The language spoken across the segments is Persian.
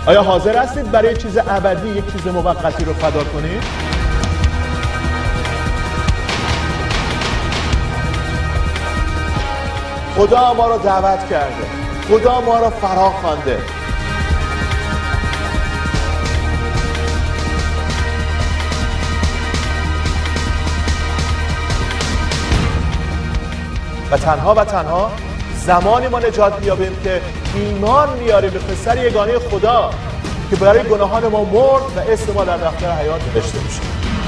آیا حاضر هستید برای چیز ابدی یک چیز موقتی رو فدا کنید؟ خدا ما رو دعوت کرده، خدا ما رو فرا خوانده. و تنها زمانی ما نجات می‌یابیم که ایمان میاریم به پسر یگانه خدا که برای گناهان ما مرد و اسم ما در دفتر حیات نوشته میشه.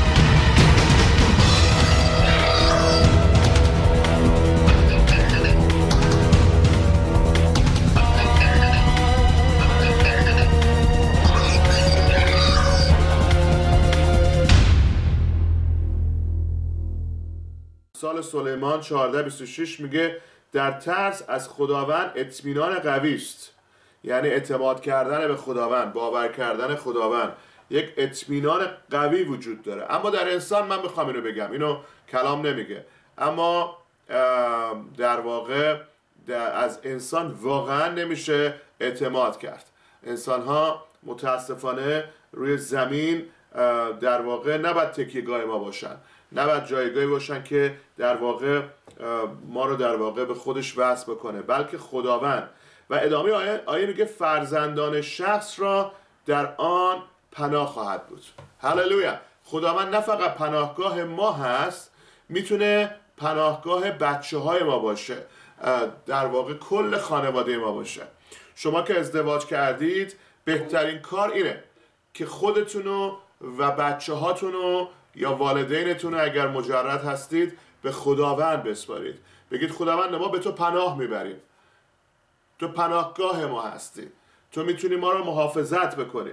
سال سلیمان 14:26 میگه در ترس از خداوند اطمینان قوی است. یعنی اعتماد کردن به خداوند، باور کردن خداوند، یک اطمینان قوی وجود داره. اما در انسان، من میخوام اینو بگم، اینو کلام نمیگه، اما در واقع از انسان واقعا نمیشه اعتماد کرد. انسان ها متاسفانه روی زمین در واقع نباید تکیهگاه ما باشن، نباید جایگاهی باشن که در واقع ما رو در واقع به خودش وصل بکنه، بلکه خداوند. و ادامه آیه میگه فرزندان شخص را در آن پناه خواهد بود. هللویا. خداوند نه فقط پناهگاه ما هست، میتونه پناهگاه بچه های ما باشه، در واقع کل خانواده ما باشه. شما که ازدواج کردید، بهترین کار اینه که خودتونو و بچه هاتونو یا والدینتون اگر مجرد هستید به خداوند بسپارید. بگید خداوند ما به تو پناه میبریم، تو پناهگاه ما هستی، تو میتونی ما رو محافظت بکنی.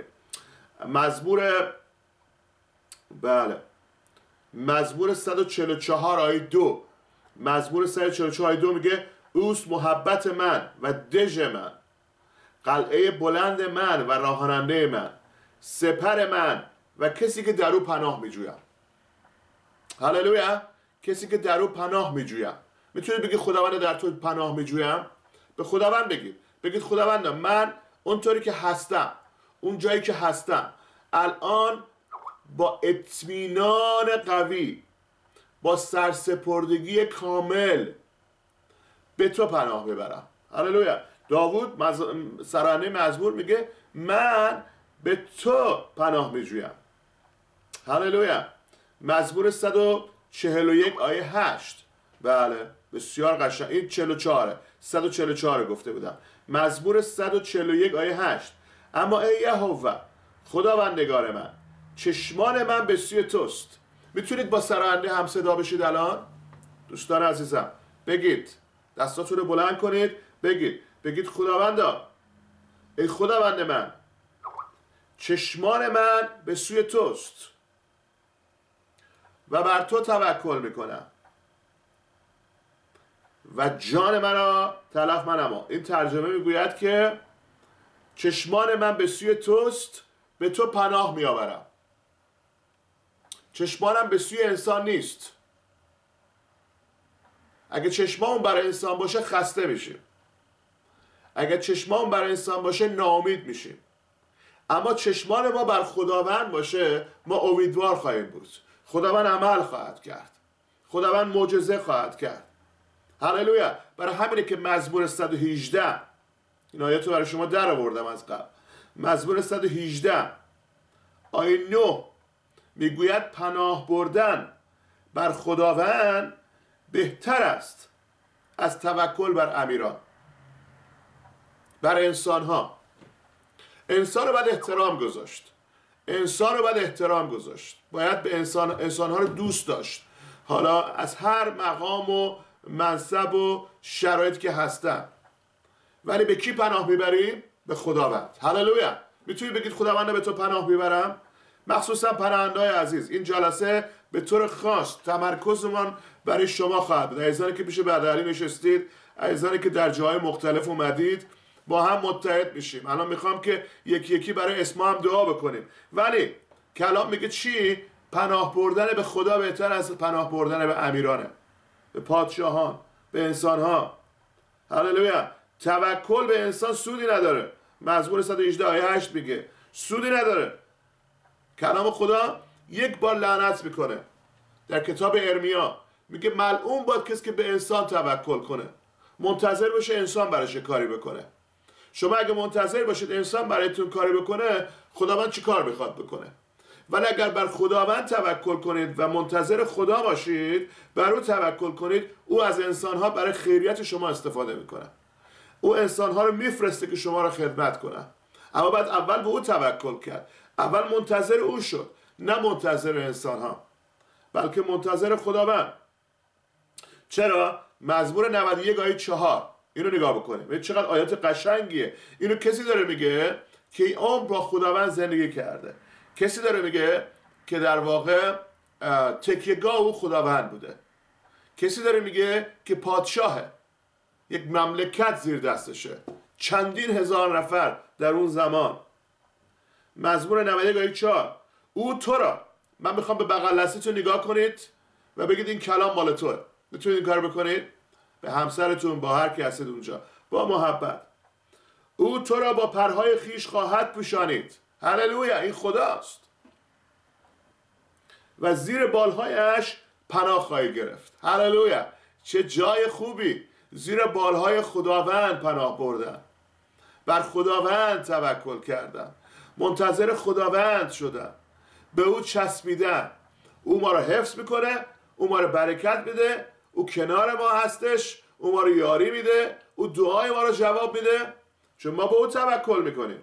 مزمور 144 آیه 2 مزمور 144 آیه 2 میگه اوست محبت من و دژ من، قلعه بلند من و راهننده من، سپر من و کسی که در او پناه میجویم. هللویا. کسی که در او پناه میجویم. میتونید بگید خداوند در تو پناه میجویم؟ به خداوند بگید خداوند من اونطوری که هستم، اون جایی که هستم الان با اطمینان قوی، با سرسپردگی کامل به تو پناه میبرم. هللویا. داوود سرانه مزمور میگه من به تو پناه میجویم. هللویا. مزمور 141 آیه 8. بله بسیار قشنگ. این 144 گفته بودم. مزمور 141 آیه 8. اما ای یهوه خداوندگار من، چشمان من به سوی توست. میتونید با سرانده هم صدا بشید الان؟ دوستان عزیزم بگید، دستاتون رو بلند کنید، بگید خداوندا، ای خداوند من، چشمان من به سوی توست و بر تو توکل میکنم و جان من را تلف منما. این ترجمه میگوید که چشمان من به سوی توست، به تو پناه میآورم. چشمانم به سوی انسان نیست. اگه چشمامون برای انسان باشه خسته میشیم، اگه چشمامون برای انسان باشه ناامید میشیم. اما چشمان ما بر خداوند باشه، ما امیدوار خواهیم بود. خداوند عمل خواهد کرد، خداوند معجزه خواهد کرد. هللویا. برای همینه که مزمور 118، این آیات رو برای شما در آوردم از قبل، مزمور 118 آیه 9 میگوید پناه بردن بر خداوند بهتر است از توکل بر امیران. بر انسان ها، انسان رو باید احترام گذاشت، باید به انسان ها رو دوست داشت، حالا از هر مقام و منصب و شرایط که هستن. ولی به کی پناه میبریم؟ به خداوند. هللویا. میتونید بگید خداوند به تو پناه میبرم؟ مخصوصا پناهنده‌های عزیز، این جلسه به طور خاص تمرکزمان برای شما خواهد بود. عزیزانی که پیش برداری نشستید، عزیزانی که در جاهای مختلف اومدید، با هم متحد میشیم. الان میخوام که یکی یکی برای اسما هم دعا بکنیم. ولی کلام میگه چی؟ پناه بردن به خدا بهتر از پناه بردن به امیرانه، به پادشاهان، به انسانها. هللویا. توکل به انسان سودی نداره. مزمور 118 آیه 8 میگه سودی نداره. کلام خدا یک بار لعنت میکنه. در کتاب ارمیا میگه ملعون باد کسی که به انسان توکل کنه، منتظر باشه انسان براش کاری بکنه. شما اگه منتظر باشید انسان برایتون کاری بکنه، خداوند چی کار میخواد بکنه؟ ولی اگر بر خداوند توکل کنید و منتظر خدا باشید، بر او توکل کنید، او از انسانها برای خیریت شما استفاده میکنه. او انسانها رو میفرسته که شما رو خدمت کنه. اما بعد اول به او توکل کرد، اول منتظر او شد، نه منتظر انسانها، بلکه منتظر خداوند. چرا؟ مزمور 91 آیه 4 اینو نگاه بکنیم، ببین چقدر آیات قشنگیه. اینو کسی داره میگه که این عمر با خداوند زندگی کرده، کسی داره میگه که در واقع تکیهگاه او خداوند بوده، کسی داره میگه که پادشاهه، یک مملکت زیر دستشه، چندین هزار نفر در اون زمان. مزمور 91 آیه 4 او تو را، من میخوام به بغل دستتون نگاه کنید و بگید این کلام مال توه. میتونید این کار بکنید به همسرتون، با هر کی هستید اونجا، با محبت. او تو را با پرهای خیش خواهد پوشانید. هللویا، این خداست. و زیر بالهایش پناه خواهی گرفت. هللویا، چه جای خوبی. زیر بالهای خداوند پناه بردن، بر خداوند توکل کردن، منتظر خداوند شدن، به او چسبیدن. او ما رو حفظ میکنه، او ما رو برکت میده، او کنار ما هستش، او ما رو یاری میده، او دعای ما رو جواب میده، چون ما به او توکل میکنیم.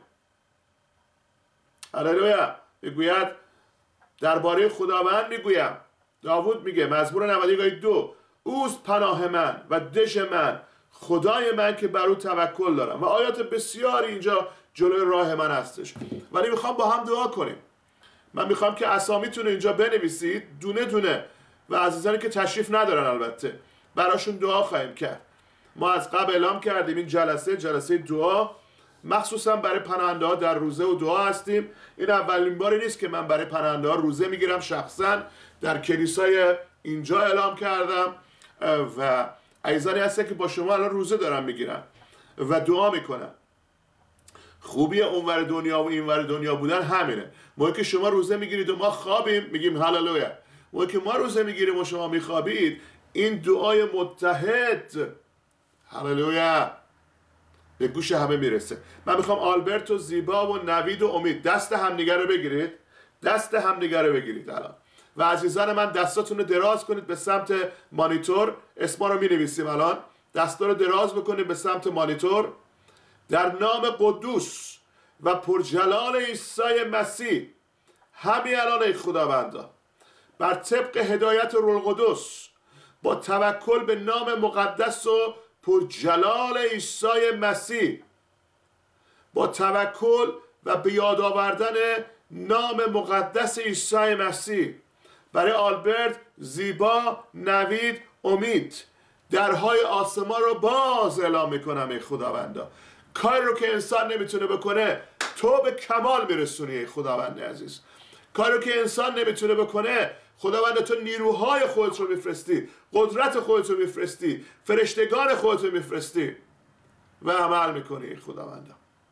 هللویا. میگوید درباره خداوند میگویم، داوود میگه مزمور 91 آیه 2 اوست پناه من و دژ من، خدای من که بر او توکل دارم. و آیات بسیاری اینجا جلوی راه من هستش، ولی میخوام با هم دعا کنیم. من میخوام که اسامیتون اینجا بنویسید دونه دونه، و عزیزانی که تشریف ندارن البته براشون دعا خواهیم کرد. ما از قبل اعلام کردیم این جلسه دعا مخصوصا برای پناهنده ها در روزه و دعا هستیم. این اولین باری نیست که من برای پناهنده ها روزه میگیرم، شخصا در کلیسای اینجا اعلام کردم و عزیزانی هستن که با شما الان روزه دارم میگیرم و دعا میکنم. خوبی اونور دنیا و اینور دنیا بودن همینه. موقعی که شما روزه میگیرید و ما خوابیم میگیم هللویا، موقعی که ما روزه میگیریم و شما میخوابید این دعای متحد هللویا به گوش همه میرسه. من میخوام آلبرت و زیبا و نوید و امید دست همدیگه رو بگیرید، دست همدیگه رو بگیرید الان، و عزیزان من دستاتون رو دراز کنید به سمت مانیتور. اسما رو مینویسیم الان، دستا رو دراز بکنید به سمت مانیتور. در نام قدوس و پرجلال عیسی مسیح همین الان ای خداوندا، بر طبق هدایت روح القدس، با توکل به نام مقدس و پرجلال عیسی مسیح، با توکل و به یاد آوردن نام مقدس عیسی مسیح برای آلبرت، زیبا، نوید، امید، درهای آسمان رو باز اعلام میکنم ای خداوندا. کاری رو که انسان نمیتونه بکنه تو به کمال میرسونی ای خداوند عزیز. کاری رو که انسان نمیتونه بکنه خداوند تو نیروهای خودت رو میفرستی، قدرت خودت رو میفرستی، فرشتگان خودت رو میفرستی و عمل میکنی ای خداوند.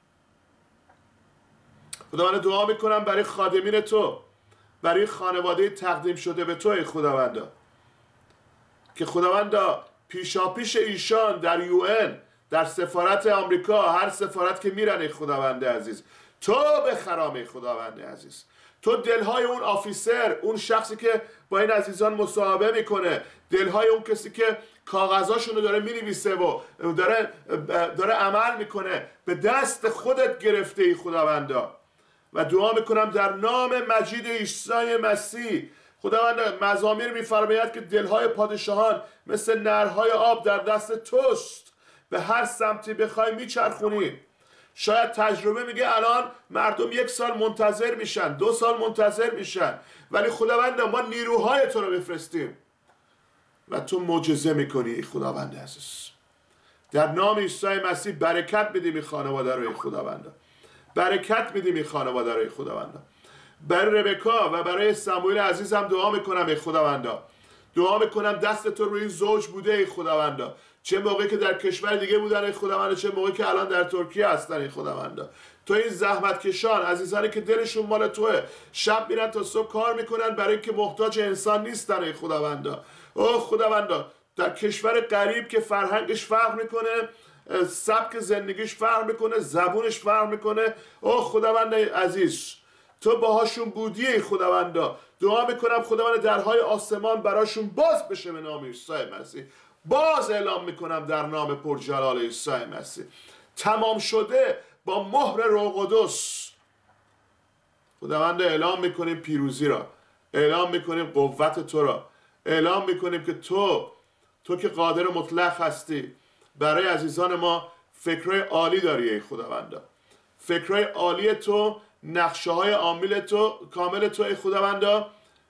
خداوند دعا میکنم برای خادمین تو، برای خانواده تقدیم شده به تو ای خداوند، که خداوند پیشاپیش ایشان در UN، در سفارت آمریکا، هر سفارت که میرن ای خداوند عزیز، تو بخرام ای خداوند عزیز. تو دلهای اون آفیسر، اون شخصی که با این عزیزان مصاحبه میکنه، دلهای اون کسی که کاغذاشونو داره مینویسه و داره عمل میکنه، به دست خودت گرفته ای خداوندا. و دعا میکنم در نام مجید عیسی مسیح، خداوند مزامیر میفرماید که دلهای پادشاهان مثل نهرهای آب در دست توست، به هر سمتی بخوای میچرخونی. شاید تجربه میگه الان مردم 1 سال منتظر میشن، 2 سال منتظر میشن، ولی خداوند ما نیروهای تو رو بفرستیم و تو معجزه میکنی خداوند عزیز. در نام عیسی مسیح برکت میدیم این خانواده رو خداوند، برکت میدیم این خانواده رو خداوند. برای ربکا و برای سموئیل عزیزم دعا میکنم ای خداوند، دعا میکنم دست تو روی این زوج بوده ای خداوندا، چه موقعی که در کشور دیگه بودن ای خداوندا، چه موقعی که الان در ترکیه هستن ای خداوندا. تو این زحمت کشان عزیزانی که دلشون مال توه، شب میرن تا صبح کار میکنن برای اینکه محتاج انسان نیستن ای خداوندا. اوه خداوندا، در کشور غریب که فرهنگش فرق میکنه، سبک زندگیش فرق میکنه، زبونش فرق میکنه، اوه خداوند عزیز تو باهاشون بودی ای خداوندا. دعا میکنم خداوند درهای آسمان براشون باز بشه به نام عیسی مسیح. باز اعلام میکنم در نام پرجلال عیسی مسیح، تمام شده با مهر روح قدس. خداوند اعلام میکنیم پیروزی را، اعلام میکنیم قوت تو را، اعلام میکنیم که تو که قادر مطلق هستی برای عزیزان ما فکرهای عالی داری ای خداوندا. فکرهای عالی تو، نقشه های عامل تو، کامل تو ای خداوندا،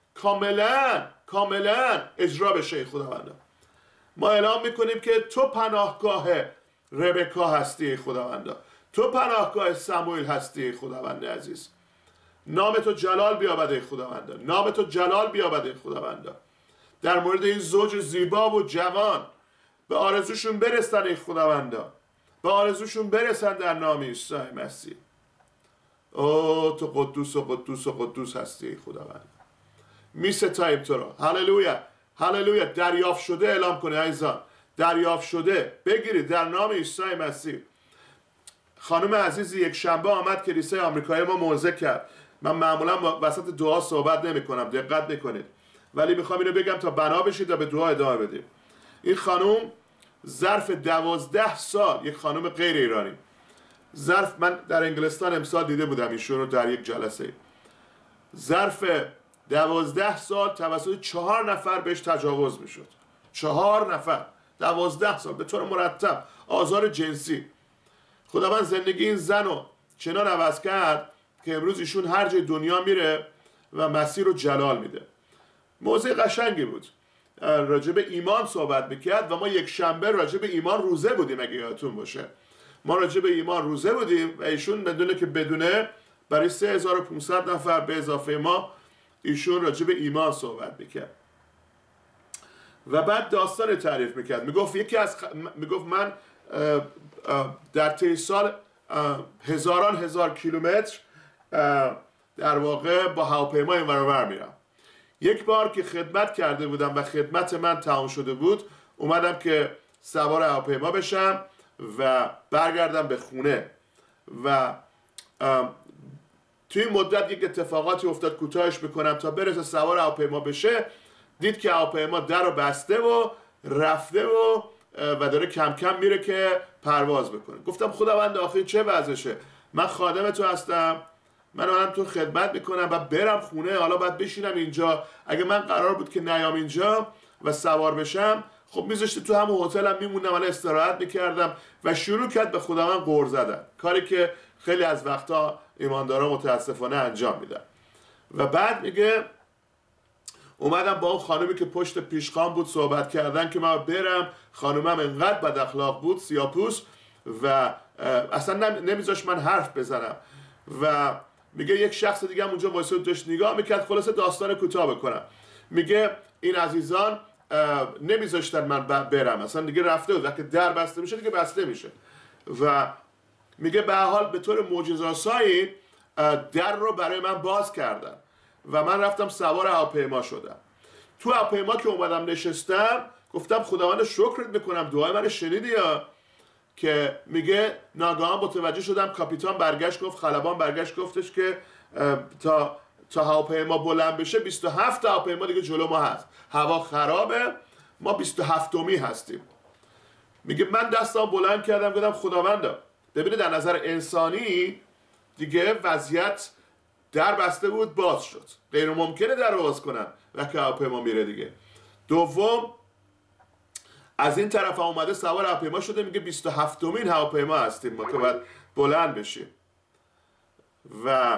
کاملا اجرا بشه ای خداوندا. ما اعلام میکنیم که تو پناهگاه ربکا هستی ای خداوندا، تو پناهگاه سموئیل هستی ای خداوند عزیز. نام تو جلال بیابد ای خداوندا، نام تو جلال بیابد ای خداوندا. در مورد این زوج زیبا و جوان به آرزوشون برسن ای خداوندا، به آرزوشون برسن در نام عیسی مسیح. او تو قدوس و قدوس و قدوس هستی ای خداوند. می ستاییم تو را. هللویا هللویا. دریافت شده اعلام کنه عزیزان، دریافت شده بگیرید در نام عیسی مسیح. خانم عزیزی یک شنبه آمد کلیسای آمریکایی ما موعظه کرد. من معمولا وسط دعا صحبت نمی کنم، دقت میکنید، ولی میخوام اینو بگم تا بنا بشید و به دعا ادامه بدیم. این خانم ظرف 12 سال، یک خانم غیر ایرانی، من در انگلستان امسال دیده بودم ایشون رو در یک جلسه، ظرف 12 سال توسط 4 نفر بهش تجاوز میشد. 4 نفر 12 سال به طور مرتب آزار جنسی. خداوند زندگی این زن رو چنان عوض کرد که امروز ایشون هر جای دنیا میره و مسیح رو جلال میده. موضوع قشنگی بود، راجع به ایمان صحبت میکرد و ما یک شنبه راجع به ایمان روزه بودیم. اگه یادتون باشه ما راجع به ایمان روزه بودیم و ایشون بدونه که بدونه برای 3500 نفر به اضافه ما ایشون راجع به ایمان صحبت میکرد و بعد داستان تعریف میکرد. میگفت من در طی سال هزار کیلومتر در واقع با هواپیما این ور اون ور میرم. یک بار که خدمت کرده بودم و خدمت من تمام شده بود، اومدم که سوار هواپیما بشم و برگردم به خونه و توی این مدت یک اتفاقاتی افتاد، کوتاهش بکنم تا برسه سوار هواپیما بشه، دید که هواپیما در رو بسته و رفته و داره کم کم میره که پرواز بکنه. گفتم خداوند آخه چه وضعشه؟ من خادم تو هستم، من اومدم تو خدمت میکنم و برم خونه، حالا باید بشینم اینجا. اگه من قرار بود که نیام اینجا و سوار بشم، خب میذاشته تو همون هتلم میموندم، حالا استراحت میکردم. و شروع کرد به خداوند غر زدن، کاری که خیلی از وقتا ایماندارا متاسفانه انجام میدن. و بعد میگه اومدم با اون خانمی که پشت پیشخوان بود صحبت کردن که من برم. خانمم انقدر بد اخلاق بود، سیاپوس، و اصلا نمیذاش من حرف بزنم. و میگه یک شخص دیگه هم اونجا وایساد داشت نگاه میکرد. خلاصه داستان کوتاه بکنم، میگه این عزیزان نمیذاشتن من برم، اصلا دیگه رفته بود، وقتی در بسته میشه دیگه بسته میشه. و میگه به حال به طور معجزه‌آسایی در رو برای من باز کردن و من رفتم سوار هواپیما شدم. تو هواپیما که اومدم نشستم گفتم خداوند شکرت میکنم، دعای من شنیدی یا؟ که میگه ناگهان متوجه شدم کاپیتان برگشت گفت، خلبان برگشت گفتش که تا هواپیما بلند بشه 27 هواپیما دیگه جلو ما هست، هوا خرابه، ما 27می هستیم. میگه من دستم بلند کردم گفتم خداوندا ببینید در نظر انسانی دیگه وضعیت در بسته بود، باز شد، غیر ممکنه در رو باز کنن وقتی هواپیما میره دیگه. دوم از این طرف هم اومده سوار هواپیما شده، میگه 27مین هواپیما هستیم ما که باید بلند بشیم. و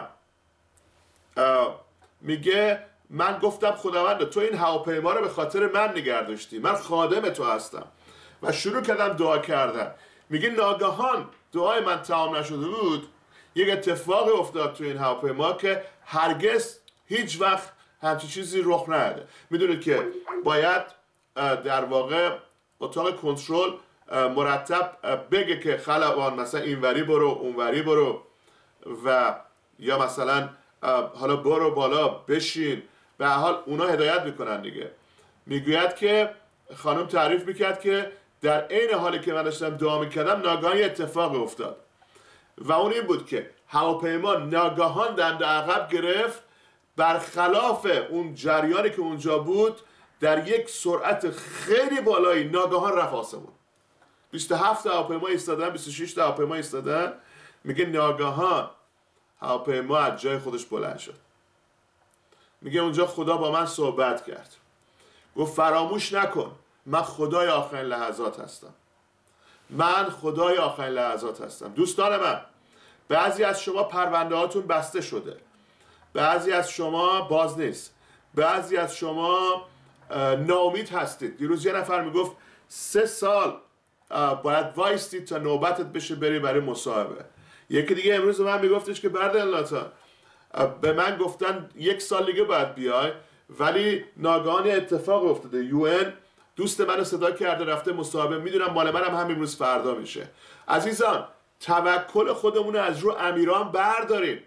میگه من گفتم خداوند تو این هواپیما رو به خاطر من نگه داشتی، من خادم تو هستم. و شروع کردم دعا کردن. میگه ناگهان دعای من تمام نشده بود، یک اتفاقی افتاد تو این هواپیما که هرگز هیچ وقت همچین چیزی رخ نده. میدونید که باید در واقع اتاق کنترل مرتب بگه که خلبان مثلا اینوری برو اونوری برو و یا مثلا حالا برو بالا بشین. به هر حال اونا هدایت میکنن دیگه. میگوید که خانم تعریف میکرد که در عین حالی که من داشتم دعا میکردم ناگهان اتفاق افتاد و اون این بود که هواپیما ناگهان دنده عقب گرفت، برخلاف اون جریانی که اونجا بود در یک سرعت خیلی بالایی ناگهان رفت آسمون. 27 هواپیما ایستادن، 26 هواپیما ایستادن. میگه ناگهان هواپیما از جای خودش بلند شد. میگه اونجا خدا با من صحبت کرد، گفت فراموش نکن من خدای آخرین لحظات هستم. من خدای آخرین لحظات هستم. دوستان من، بعضی از شما پرونده هاتون بسته شده، بعضی از شما باز نیست، بعضی از شما ناامید هستید. دیروز یه نفر میگفت 3 سال باید وایستید تا نوبتت بشه بری برای مصاحبه. یکی دیگه امروز من میگفتش که برده الله‌تان به من گفتن 1 سال دیگه باید بیای، ولی ناگهان اتفاق افتاده. UN دوست منو صدا کرده رفته مصاحبه. میدونم مال منم همین روز فردا میشه. عزیزان، توکل خودمون رو از رو امیران برداریم.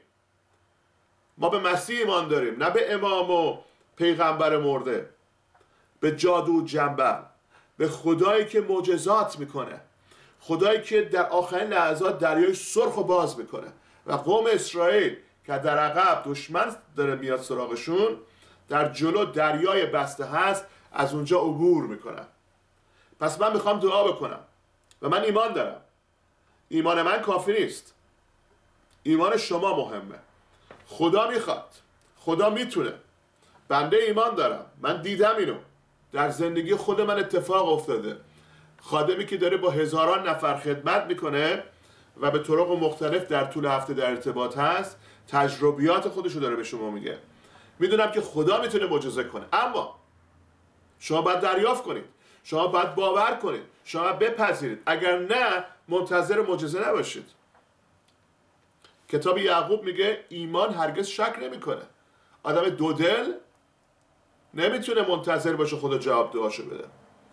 ما به مسیح ایمان داریم، نه به امام و پیغمبر مرده، به جادو و جنبل، به خدایی که معجزات میکنه، خدایی که در آخرین لحظات دریای سرخ رو باز میکنه و قوم اسرائیل که در عقب دشمن داره میاد سراغشون، در جلو دریای بسته هست، از اونجا عبور میکنن. پس من میخوام دعا بکنم و من ایمان دارم. ایمان من کافی نیست، ایمان شما مهمه. خدا میخواد، خدا میتونه. بنده ایمان دارم، من دیدم اینو در زندگی خود من اتفاق افتاده. خادمی که داره با هزاران نفر خدمت میکنه و به طرق مختلف در طول هفته در ارتباط هست، تجربیات خودشو داره به شما میگه. میدونم که خدا میتونه معجزه کنه، اما شما باید دریافت کنید، شما باید باور کنید، شما باید بپذیرید. اگر نه، منتظر معجزه نباشید. کتاب یعقوب میگه ایمان هرگز شک نمیکنه. آدم دودل نمیتونه منتظر باشه خدا جواب دعاشو بده.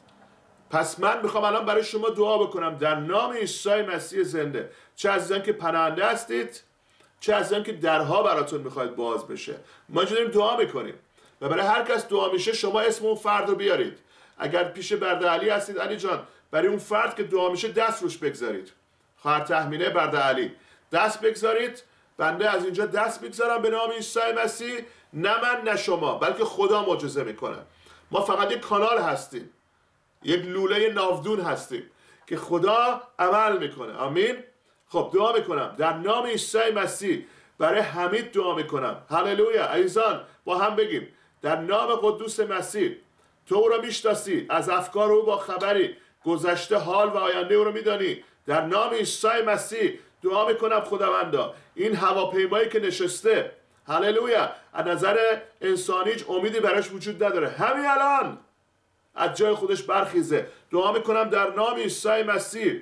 پس من میخوام الان برای شما دعا بکنم در نام عیسی مسیح زنده. چه عزیزان که پناهنده هستید، چه عزیزان که درها براتون میخواید باز بشه، ما اینجا داریم دعا میکنیم و برای هر کس دعا میشه شما اسم اون فرد رو بیارید. اگر پیش برده علی هستید، علی جان برای اون فرد که دعا میشه دست روش بگذارید. خواهر تهمینه برده علی دست بگذارید. بنده از اینجا دست بگذارم به نام عیسی مسیح. نه من نه شما، بلکه خدا معجزه میکنه. ما فقط یک کانال هستیم، یک لوله ناودون هستیم که خدا عمل میکنه. آمین. خب دعا میکنم در نام عیسی مسیح برای حمید دعا میکنم. هللویا. عزیزان با هم بگیم در نام قدوس مسیح. تو او را میشناسی، از افکار او با خبری، گذشته، حال و آینده او رو میدانی. در نام عیسی مسیح دعا میکنم خداوندا این هواپیمایی که نشسته، هللویا، از نظر انسانی هیچ امیدی براش وجود نداره، همین الان از جای خودش برخیزه. دعا میکنم در نام عیسی مسیح.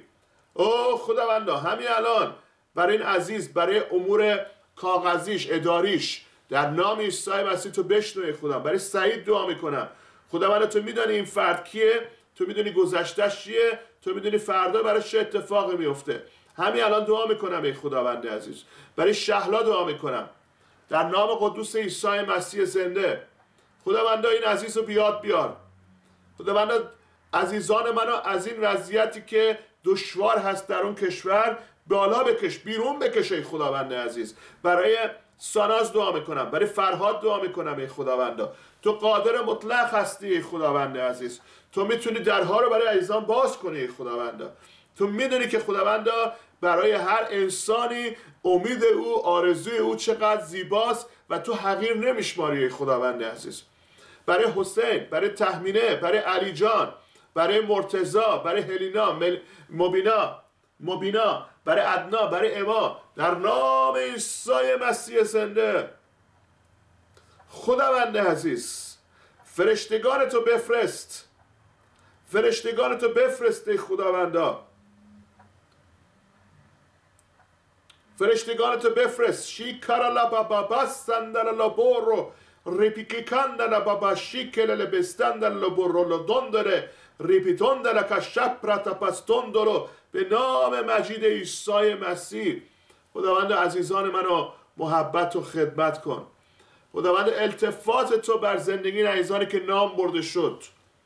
او خداوندا همین الان برای این عزیز، برای امور کاغذیش، اداریش، در نام عیسی مسیح تو بشنوی خدا. برای سعید دعا میکنم خداوندا، تو میدونی این فرد کیه، تو میدونی گذشته‌اش چیه، تو میدونی فردا براش چه اتفاقی میفته. همین الان دعا میکنم ای خداوند عزیز. برای شهلا دعا میکنم در نام قدوس عیسی مسیح زنده. خداوندا این عزیز رو بیاد بیار. خداوندا عزیزان منو از این وضعیتی که دشوار هست در اون کشور بالا بکش، بیرون بکش ای خداوند عزیز. برای ساناز دعا میکنم، برای فرهاد دعا میکنم ای خداوندا. تو قادر مطلق هستی ای خداوند عزیز. تو میتونی درها رو برای عزیزان باز کنی ای خداوندا. تو میدونی که خداوندا برای هر انسانی امید او، آرزوی او چقدر زیباست و تو حقیر نمیشماری ای خداوند عزیز. برای حسین، برای تهمینه، برای علی جان، برای مرتضی، برای هلینا، مبینا، برای عدنا، برای اما، در نام عیسی مسیح زنده. خداوند عزیز فرشتگان تو بفرست، فرشتگان تو بفرست ای خداوندا، فرشتگان تو بفرست. شیکارا لا بابا سندلا لا بورو ریپیکیکندن بابا شیکل بستندن لبرولدون داره ریپیتوندن که شپرت پستون دارو. به نام مجید عیسی مسیح خداوند عزیزان منو محبت و خدمت کن. خداوند التفات تو بر زندگی عزیزانی که نام برده شد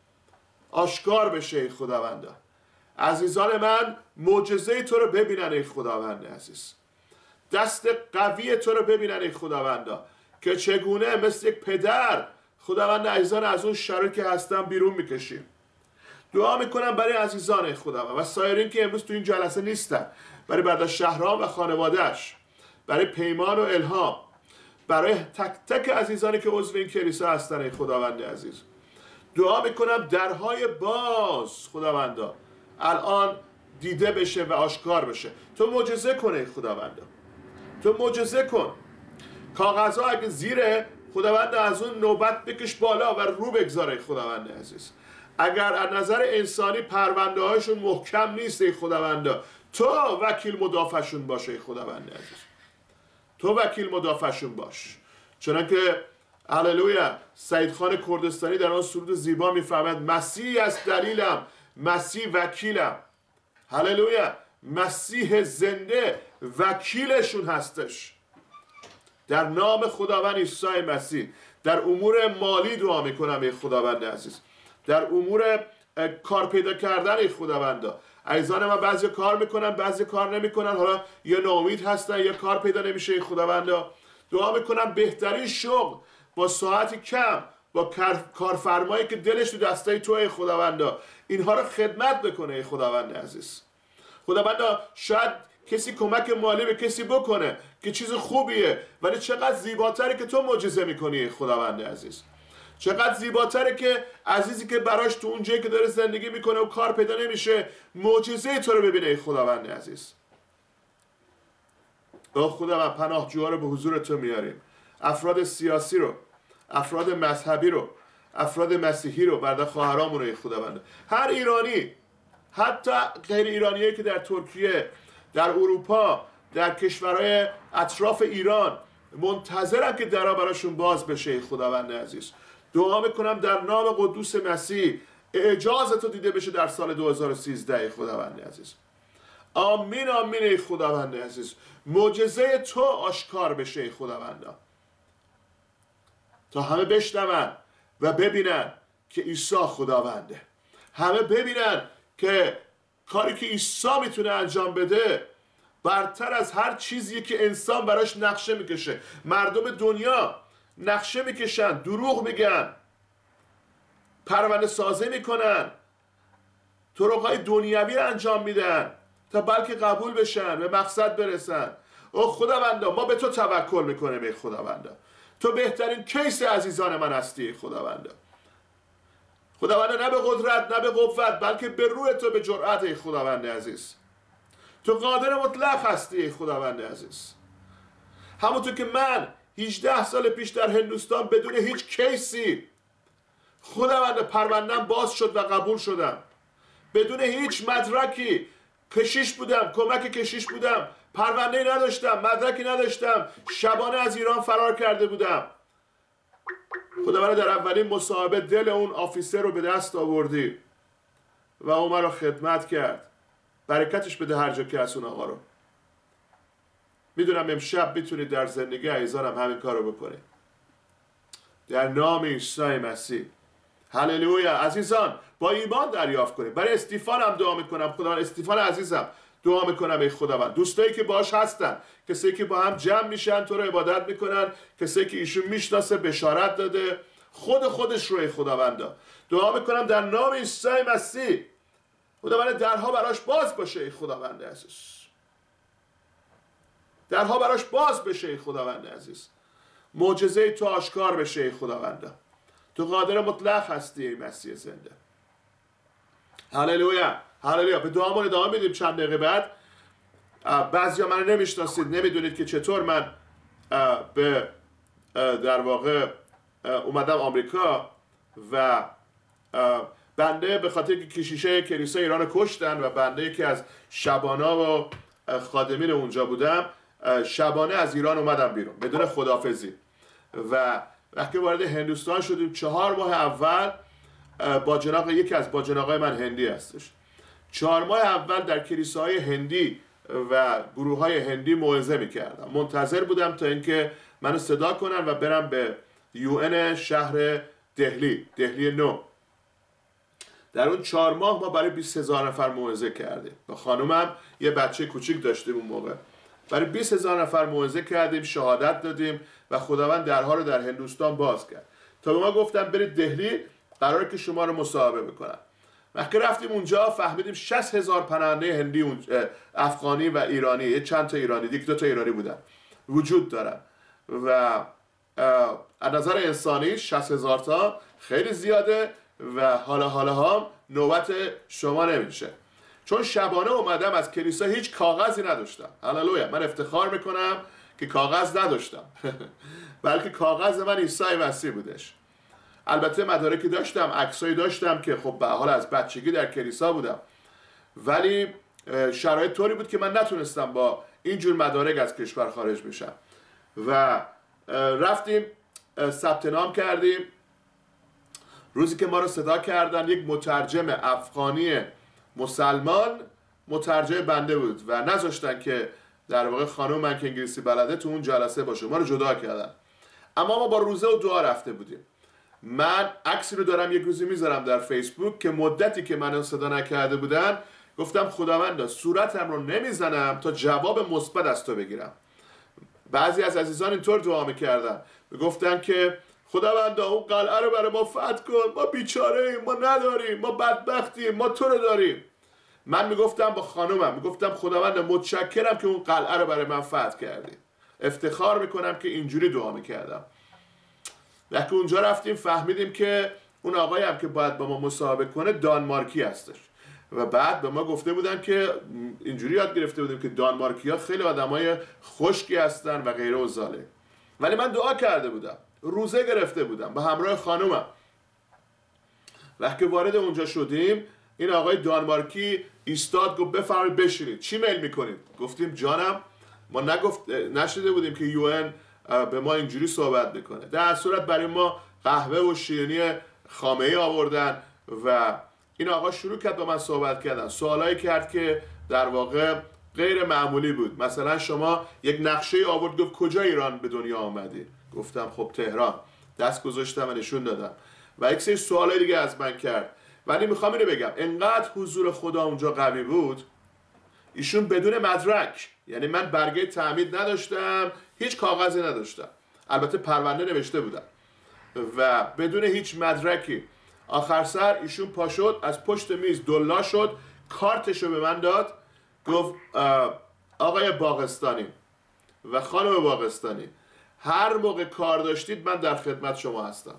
آشکار بشه ای خداوند. عزیزان من معجزه تو رو ببینن ای خداوند عزیز، دست قوی تو رو ببینن ای خداوند که چگونه مثل یک پدر خداوند عزیزان از اون شرایطی که هستن بیرون میکشیم. دعا میکنم برای عزیزان خداوند و سایرین که امروز تو این جلسه نیستن، برای برادر شهرام و خانوادهش، برای پیمان و الهام، برای تک تک عزیزانی که عضو این کلیسا هستن ای خداوند عزیز. دعا میکنم درهای باز خداوندا الان دیده بشه و آشکار بشه. تو معجزه کن ای خداوندا، تو معجزه کن. کاغذها اگه زیره خداوند از اون نوبت بکش بالا و رو بگذاره ای خداوند عزیز. اگر از نظر انسانی پرونده هاشون محکم نیست ای خداوندا، تو وکیل مدافعشون باشه ای خداوند عزیز، تو وکیل مدافعشون باش. چنانکه هللویا سعید خان کردستانی در آن سرود زیبا میفرماید مسیح است دلیلم، مسیح وکیلم. هللویا، مسیح زنده وکیلشون هستش. در نام خداوند عیسی مسیح در امور مالی دعا میکنم ای خداوند عزیز، در امور کار پیدا کردن ای خداوندا. عزیزان من بعضی کار میکنن بعضی کار نمیکنن، حالا یا ناامید هستن یا کار پیدا نمیشه ای خداوندا. دعا میکنم بهترین شغل با ساعتی کم با کارفرمایی که دلش تو دستای تو ای خداوندا اینها رو خدمت بکنه ای خداوند عزیز. خداوندا شاید کسی کمک مالی به کسی بکنه که چیز خوبیه، ولی چقدر زیباتره که تو معجزه میکنی ای خداوند عزیز. چقدر زیباتره که عزیزی که براش تو اون جایی که داره زندگی میکنه و کار پیدا نمیشه معجزه تو رو ببینه ای خداوند عزیز. او خدا و پناهجوها رو به حضور تو میاریم، افراد سیاسی رو، افراد مذهبی رو، افراد مسیحی رو، برادر خواهرامون رو ای خداوند. هر ایرانی، حتی غیر ایرانیایی که در ترکیه، در اروپا، در کشورهای اطراف ایران منتظرن که درها براشون باز بشه ای خداوند عزیز. دعا میکنم در نام قدوس مسیح اعجاز تو دیده بشه در سال 2013 ای خداوند عزیز. آمین آمین ای خداوند عزیز. معجزه تو آشکار بشه ای خداوند، تا همه بشنون و ببینن که عیسی خداونده. همه ببینن که کاری که عیسی میتونه انجام بده برتر از هر چیزی که انسان براش نقشه میکشه. مردم دنیا نقشه میکشن، دروغ میگن، پرونده سازی میکنن، طرقهای دنیوی رو انجام میدن تا بلکه قبول بشن به مقصد برسن. او خداوندا ما به تو توکل میکنیم ای خداوندا، تو بهترین کیس عزیزان من هستی ای خداوندا. خداوندا نه به قدرت نه به قوت بلکه به روح تو، به جرأت ای خداوند عزیز. تو قادر مطلق هستی ای خداوند عزیز. همونطور که من 18 سال پیش در هندوستان بدون هیچ کیسی خداوند پروندم باز شد و قبول شدم، بدون هیچ مدرکی کشیش بودم، کمک کشیش بودم، پرونده نداشتم، مدرکی نداشتم، شبانه از ایران فرار کرده بودم. خداوند در اولین مصاحبه دل اون آفیسر رو به دست آوردی و او من رو خدمت کرد. برکتش بده هر جا که از اون آقا رو. میدونم امشب میتونید در زندگی عزیزانم همین کار رو بکنید در نام عیسی مسیح. هللویا. عزیزان با ایمان دریافت کنید. برای استیفان هم دعا میکنم. خداوند استیفان عزیزم دعا میکنم ای خداوند، دوستایی که باش هستن، کسایی که با هم جمع میشن تو رو عبادت میکنن، کسایی که ایشون میشناسه بشارت داده، خودش رو ای خداوند دعا میکنم در نام عیسی مسیح خداوند درها براش باز باشه ای خداوند عزیز. درها براش باز بشه ای خداوند عزیز. معجزه تو آشکار بشه ای خداوند. تو قادر مطلق هستی ای مسیح زنده. هللویا هللویا. به دعامون ادامه میدیم. چند دقیقه بعد بعضیا من نمیشناسید، نمیدونید که چطور من به در واقع اومدم آمریکا و بنده به خاطر که کشیشه کلیسای ایران کشتن و بنده یکی از شبانا و خادمین اونجا بودم، شبانه از ایران اومدم بیرون بدون خداحافظی و وقتی وارد هندوستان شدیم 4 ماه اول یکی از باجناقای من هندی هستش. 4 ماه اول در کلیساهای هندی و گروه های هندی موعظه میکردم. منتظر بودم تا اینکه منو صدا کنن و برم به UN شهر دهلی نو. در اون 4 ماه ما برای 20,000 نفر موعظه کردیم. با خانومم یه بچه کوچیک داشتیم اون موقع. برای 20,000 نفر موعظه کردیم، شهادت دادیم و خداوند درها رو در هندوستان باز کرد. تا به ما گفتن برید دهلی، قراره که شما رو مصاحبه بکنن. وقتی رفتیم اونجا فهمیدیم 60,000 پناهنده هندی، افغانی و ایرانی، یه چند تا ایرانی، یک دو تا ایرانی بودن، وجود دارن و از نظر انسانی 60,000 تا خیلی زیاده و حالا نوبت شما نمیشه. چون شبانه اومدم از کلیسا هیچ کاغذی نداشتم. هللویا. من افتخار میکنم که کاغذ نداشتم بلکه کاغذ من عیسی مسیح بودش. البته مدارکی داشتم، عکسایی داشتم که خب به حال از بچگی در کلیسا بودم، ولی شرایط طوری بود که من نتونستم با اینجور مدارک از کشور خارج بشم و رفتیم ثبت نام کردیم. روزی که ما رو صدا کردن یک مترجم افغانی مسلمان مترجم بنده بود و نذاشتن که در واقع خانم من که انگلیسی بلده تو اون جلسه باشه، ما رو جدا کردن. اما ما با روزه و دعا رفته بودیم. من عکسی رو دارم یک روزی میذارم در فیسبوک که مدتی که منو صدا نکرده بودن گفتم خداوندا صورتم رو نمیزنم تا جواب مثبت از تو بگیرم. بعضی از عزیزان اینطور دعا میکردن، گفتن که خداوندا اون قلعه رو برای ما فتح کن، ما بیچاره ایم، ما نداریم، ما بدبختیم، ما تو رو داریم. من میگفتم با خانومم، میگفتم خداوندا متشکرم که اون قلعه رو برای من فتح کردی. افتخار میکنم که اینجوری دعا میکردم. وقتی اونجا رفتیم فهمیدیم که اون آقایی هم که باید با ما مصاحبه کنه دانمارکی هستش و بعد به ما گفته بودن که اینجوری یاد گرفته بودیم که دانمارکی ها خیلی آدمای خشکی هستن و غیره و زاله. ولی من دعا کرده بودم، روزه گرفته بودم با همراه خانومم. وقتی وارد اونجا شدیم این آقای دانمارکی ایستاد، گفت بفرمایید بشینید، چی میل میکنید؟ گفتیم جانم ما نشده بودیم که UN به ما اینجوری صحبت میکنه. در صورت برای ما قهوه و شیرینی خامه‌ای آوردن و این آقا شروع کرد با من صحبت کردن. سوالایی کرد که در واقع غیر معمولی بود. مثلا شما یک نقشه آورد، گفت کجا ایران به دنیا آمدی؟ گفتم خب تهران. دست گذاشتم و نشون دادم و یک سری سوالای دیگه از من کرد. ولی میخوام اینو بگم انقدر حضور خدا اونجا قوی بود، ایشون بدون مدرک، یعنی من برگه تعمید نداشتم، هیچ کاغذی نداشتم، البته پرونده نوشته بودم و بدون هیچ مدرکی آخر سر ایشون پا شد از پشت میز دلا شد، کارتشو به من داد، گفت آقای باغستانی و خانم باغستانی هر موقع کار داشتید من در خدمت شما هستم.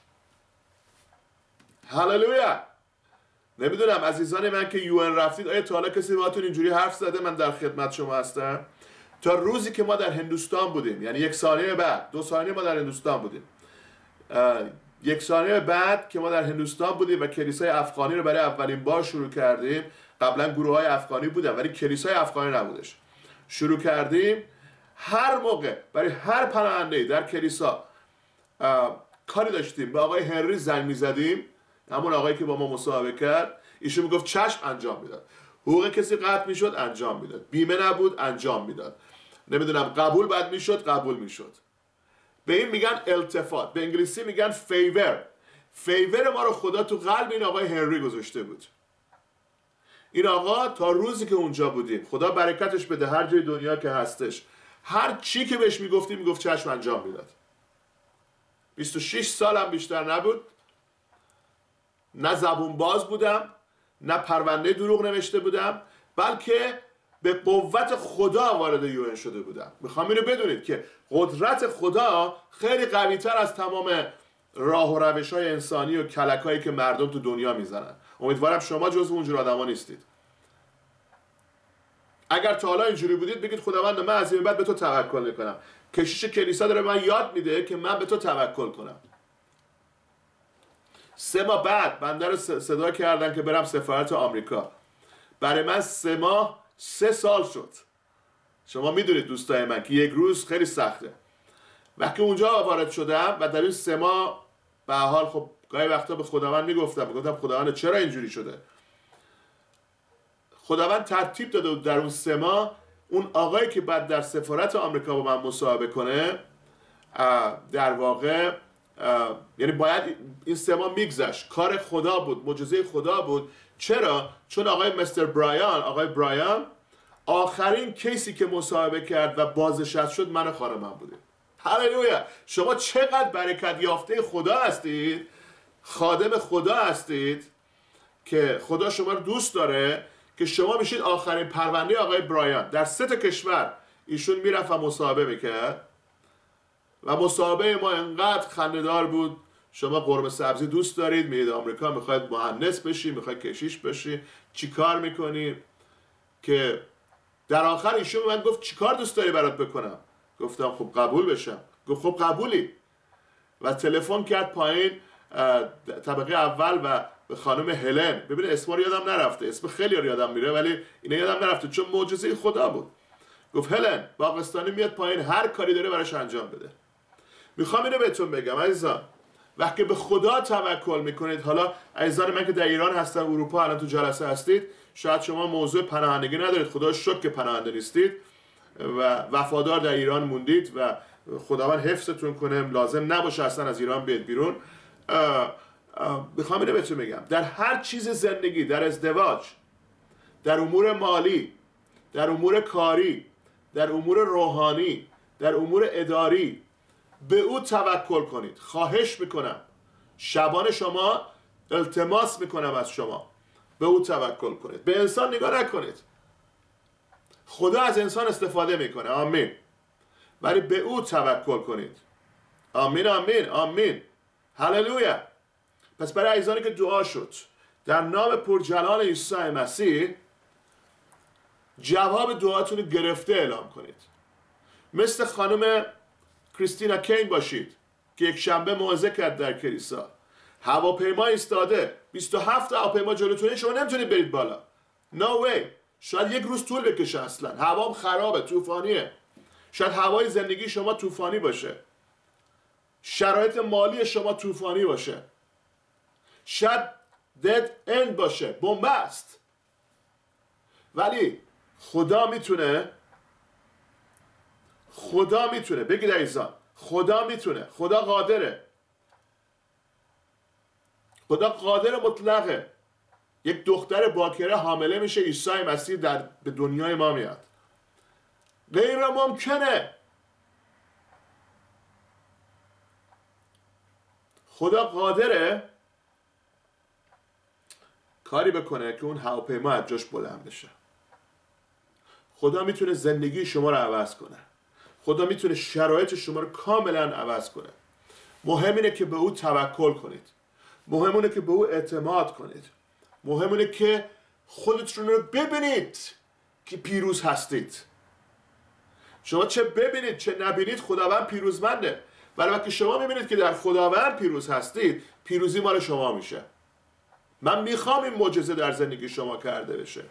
هللویا. نمیدونم عزیزان من که UN رفتید آیا تا حالا کسی باهاتون اینجوری حرف زده من در خدمت شما هستم؟ تا روزی که ما در هندوستان بودیم، یعنی 1 ثانیه بعد، 2 ثانیه ما در هندوستان بودیم، 1 ثانیه بعد که ما در هندوستان بودیم و کلیسای افغانی رو برای اولین بار شروع کردیم، قبلا گروه های افغانی بودن ولی کلیسای افغانی نبودش، شروع کردیم هر موقع برای هر پناهنده‌ای در کلیسا کاری داشتیم به آقای هنری زنگ می‌زدیم، همون آقایی که با ما مصاحبه کرد، ایشون میگفت چشم انجام میداد. حقوق کسی قطع میشد انجام میداد، بیمه نبود انجام میداد، نمیدونم قبول بعد میشد قبول میشد. به این میگن التفات، به انگلیسی میگن فیور. فیور ما رو خدا تو قلب این آقای هنری گذاشته بود. این آقا تا روزی که اونجا بودیم، خدا برکتش بده هر جای دنیا که هستش، هر چی که بهش میگفتیم میگفت چشم انجام میداد. 26 سالم بیشتر نبود، نه زبون باز بودم، نه پرونده دروغ نوشته بودم، بلکه به قوت خدا وارد UN شده بودم. میخوام اینو بدونید که قدرت خدا خیلی قوی تر از تمام راه و روش های انسانی و کلک هایی که مردم تو دنیا میزنن. امیدوارم شما جزو اونجور آدما نیستید. اگر تا حالا اینجوری بودید بگید خداوند من از این بعد به تو توکل میکنم. کشیش کلیسا داره من یاد میده که من به تو توکل کنم. 3 ماه بعد بنده رو صدا کردن که برم سفارت آمریکا. برای من 3 ماه 3 سال شد. شما میدونید دوستای من که 1 روز خیلی سخته. وقتی اونجا وارد شدم و در این 3 ماه به حال خب گاهی وقتا به خداوند میگفتم خداوند چرا اینجوری شده. خداوند ترتیب داده بود در اون 3 ماه اون آقایی که بعد در سفارت آمریکا با من مصاحبه کنه در واقع یعنی باید این 3 ماه میگذشت. کار خدا بود، معجزه خدا بود. چرا؟ چون آقای برایان آخرین کیسی که مصاحبه کرد و بازنشسته شد من و خانمم بودیم. هللویا. شما چقدر برکت یافته خدا هستید، خادم خدا هستید که خدا شما رو دوست داره که شما میشید آخرین پرونده آقای برایان. در 3 کشور ایشون میرفت و مصاحبه میکرد و مصاحبه ما انقدر خنده‌دار بود. شما قرمه سبزی دوست دارید، میرید آمریکا، میخواید مهندس بشی، میخواید کشیش بشی، چی کار میکنی؟ که در آخر ایشون من گفت چی کار دوست داری برات بکنم؟ گفتم خب قبول بشم. گفت خب قبولی. و تلفن کرد پایین طبقه اول و به خانم هلن. ببینید اسم رو یادم نرفته، اسم خیلی رو یادم میره ولی اینا یادم نرفته چون معجزه خدا بود. گفت هلن باقستانی میاد پایین، هر کاری داره براش انجام بده. میخوام اینو بهتون بگم عزیزان، وقتی به خدا توکل میکنید، حالا عزیزان من که در ایران هستن، اروپا الان تو جلسه هستید، شاید شما موضوع پناهندگی ندارید، خدا شکر که پناهنده نیستید و وفادار در ایران موندید و خداوند حفظتون کنه، لازم نباشه اصلا از ایران بیاد بیرون. میخوام اینو بهتون بگم، در هر چیز زندگی، در ازدواج، در امور مالی، در امور کاری، در امور روحانی، در امور اداری، به او توکل کنید. خواهش میکنم، شبان شما التماس میکنم از شما، به او توکل کنید. به انسان نگاه نکنید. خدا از انسان استفاده میکنه، آمین، ولی به او توکل کنید. آمین آمین آمین. هللویا. پس برای عزیزانی که دعا شد در نام پرجلال عیسی مسیح، جواب دعاتون رو گرفته اعلام کنید. مثل خانم کریستینا کین باشید که یک شنبه موعظه کرد در کلیسا. هواپیما ایستاده، 27 هواپیما جلوتونه، شما نمیتونید برید بالا. No way. شاید یک روز طول بکشه، اصلا هوام خرابه، طوفانیه. شاید هوای زندگی شما طوفانی باشه، شرایط مالی شما طوفانی باشه، شاید dead end باشه، بنبست. ولی خدا میتونه بگید عزیزان، خدا میتونه، خدا قادره، خدا قادر مطلقه. یک دختر باکره حامله میشه، عیسی مسیح به دنیای ما میاد. غیر ممکنه. خدا قادره کاری بکنه که اون هواپیما از جاش بلند بشه. خدا میتونه زندگی شما رو عوض کنه. خدا میتونه شرایط شما رو کاملا عوض کنه. مهم اینه که به او توکل کنید. مهم اینه که به او اعتماد کنید. مهم اینه که خودتون رو ببینید که پیروز هستید. شما چه ببینید چه نبینید، خداوند پیروزمنده. ولی وقتی شما میبینید که در خداوند پیروز هستید، پیروزی مال شما میشه. من میخوام این معجزه در زندگی شما کرده بشه.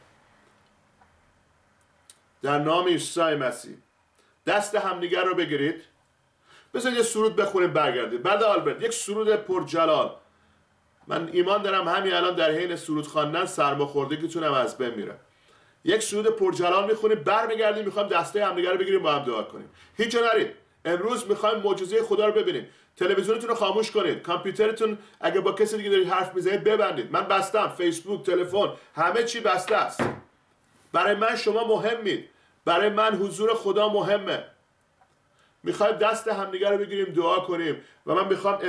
در نام عیسی مسیح دست همدیگر رو بگیرید. بذارید یه سرود بخونیم برگردید. بعد آلبرت یک سرود پرجلال. من ایمان دارم همین الان در حین سرود خواندن سرماخوردگیتونم از بین میره. یک سرود پرجلال میخونیم، برمیگردیم، میخوایم دسته همدیگر رو بگیریم با هم دعا کنیم. هیچ جا نرید. امروز میخوایم معجزه خدا رو ببینیم. تلویزیونتون رو خاموش کنید. کامپیوترتون اگه با کسی دیگه دارید حرف میزنید ببندید. من بستم. فیسبوک، تلفن، همه چی بسته است. برای من شما مهمید. برای من حضور خدا مهمه. میخوایم دست همدیگر رو بگیریم دعا کنیم و من میخوام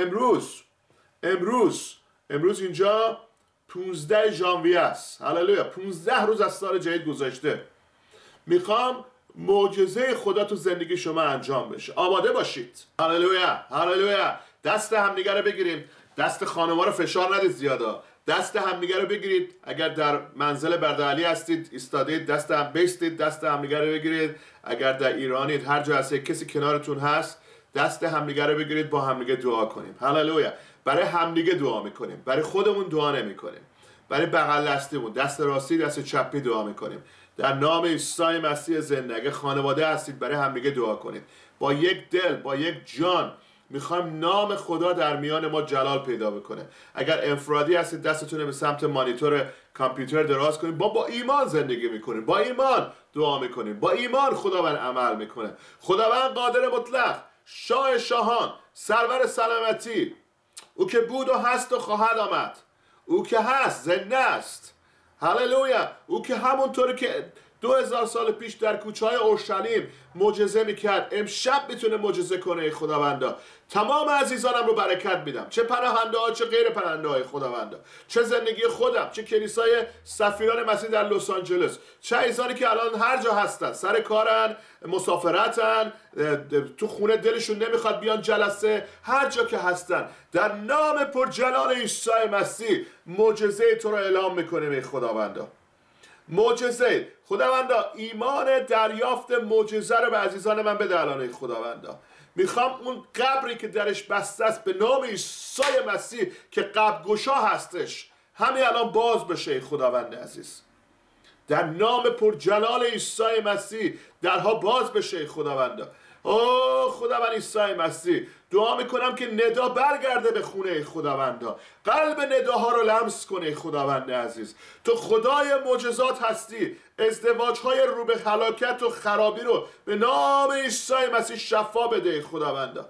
امروز اینجا 15 ژانویه است. هللویا. 15 روز از سال جدید گذشته. میخوام معجزه خدا تو زندگی شما انجام بشه. آماده باشید. هللویا. هللویا. دست همدیگر رو بگیریم. دست خانم‌ها رو فشار ندید زیادا. دست همدیگر رو بگیرید. اگر در منزل برده‌علی هستید ایستادید، دست هم بیستید، دست همدیگر رو بگیرید. اگر در ایرانید، هر جا هستید، کسی کنارتون هست، دست همدیگر رو بگیرید، با همدیگه دعا کنیم. هللویا. برای همدیگه دعا میکنیم. برای خودمون دعا نمیکنیم. برای بغل دستیمون، دست راستی، دست چپی دعا میکنیم. در نام عیسی مسیح زنده. اگه خانواده هستید برای همدیگه دعا کنید. با یک دل، با یک جان میخوایم نام خدا در میان ما جلال پیدا بکنه. اگر انفرادی هستید دستتون به سمت مانیتور کامپیوتر دراز کنید، با ایمان زندگی میکنیم، با ایمان دعا میکنیم، با ایمان خداوند عمل میکنه. خداوند قادر مطلق، شاه شاهان، سرور سلامتی، او که بود و هست و خواهد آمد، او که هست زنده است. هللویا. او که همونطوری که 2000 سال پیش در کوچه های اورشلیم معجزه میکرد، امشب میتونه معجزه کنه. ای خداوندا تمام عزیزانم رو برکت میدم، چه پناهنده ها چه غیر پناهنده های خداوندا، چه زندگی خودم، چه کلیسای سفیران مسیح در لس آنجلس، چه عزیزانی که الان هر جا هستن، سر کارن، مسافرتن، تو خونه دلشون نمیخواد بیان جلسه، هر جا که هستن، در نام پرجلال عیسی مسیح معجزه تو رو اعلام میکنیم. ای خداوندا معجزه، خداوندا ایمان دریافت معجزه رو به عزیزان من بده الان. ای خداوندا میخوام اون قبری که درش بسته است به نام عیسی مسیح که قبر گشا هستش همین الان باز بشه. ای خداوند عزیز در نام پرجلال عیسی مسیح درها باز بشه. ای خداوندا اوه خداوند عیسی مسیح دعا میکنم که ندا برگرده به خونه. ای خداوندا قلب نداها رو لمس کنه. ای خداوند عزیز تو خدای معجزات هستی، ازدواج های رو به هلاکت و خرابی رو به نام عیسی مسیح شفا بده. ای خداوندا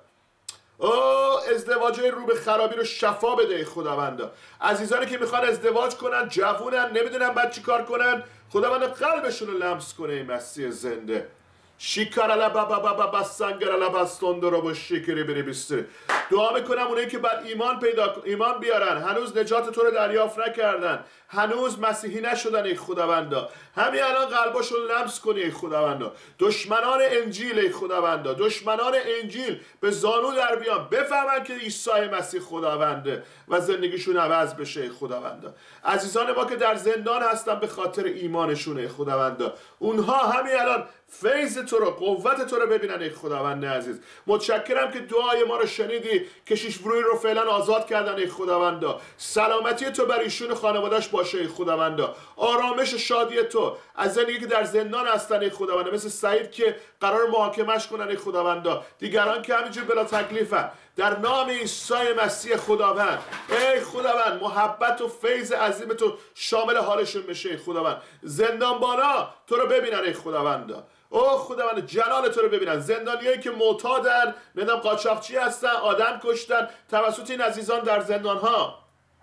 ازدواج های رو به خرابی رو شفا بده. ای خداوندا عزیزانی که میخوان ازدواج کنن، جوونن، نمیدونن بعد چی کار کنن، خداوند قلبشون رو لمس کنه. ای مسیح زنده شیکارالا بابا بابا بسانگرالا باستوندرو با شیکری بری بیسته. دعا میکنم اونایی که بعد ایمان بیارن، هنوز نجات تو رو دریافت نکردن، هنوز مسیحی نشدن. ای خداوندا همین الان قلباشون لمس کنی. ای خداوندا دشمنان انجیل، ای خداوندا دشمنان انجیل به زانو در بیان، بفهمن که عیسی مسیح خداونده و زندگیشون عوض بشه. ای خداوندا عزیزان ما که در زندان هستن به خاطر ایمانشونه، ای خداوندا اونها همین الان فیض تو رو، قوت تو رو ببینن. ای خداوند عزیز متشکرم که دعای ما رو شنیدی، کشیش بروی رو فعلا آزاد کردن. ای خداوندا سلامتی تو بر ایشون خانواده‌اش باشه. ای خداوندا آرامش و شادی تو از زنی که در زندان هستن. ای خداوندا مثل سعید که قرار محاکمش کنن. ای خداوندا دیگران که همینجور بلا تکلیفن، در نام عیسی مسیح خداوند ای خداوند محبت و فیض عظیم تو شامل حالشون بشه. ای خداوند زندانبانا تو رو ببینن. ای خداوندا خداوند جلال تو رو ببینن، زندانیایی که معتادن، ندم قاچاقچی هستن، آدم کشتن، توسط این عزیزان در زندان ها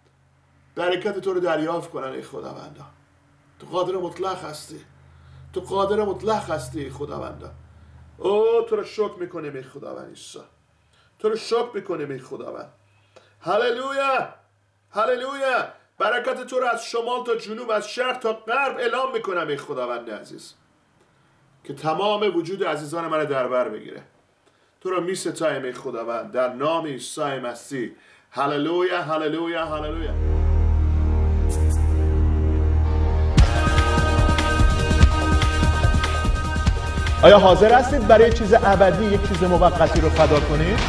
برکت تو رو دریافت کنن. ای خداوندا تو قادر مطلق هستی، تو قادر مطلق هستی. ای خداوندا تو رو شکر میکنیم. ای خداوند عیسی تو رو شکر میکنیم. ای خداوند هللویا هللویا برکت تو رو از شمال تا جنوب، از شرق تا غرب اعلام میکنم. ای خداوند عزیز که تمام وجود عزیزان من در بر بگیره. تو رو میستایم ای خداوند در نام عیسی مسیح. هللویا هللویا هللویا. آیا حاضر هستید برای چیز ابدی یک چیز موقتی رو فدا کنید؟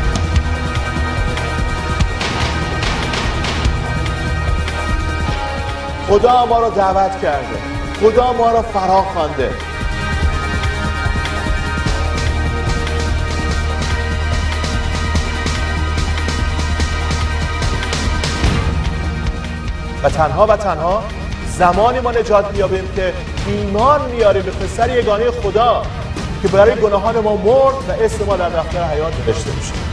خدا ما رو دعوت کرده، خدا ما رو فرا خوانده. و تنها زمانی ما نجات میابیم که ایمان میاریم به پسر یگانه خدا که برای گناهان ما مرد و اسم ما در دفتر حیات نوشته میشه.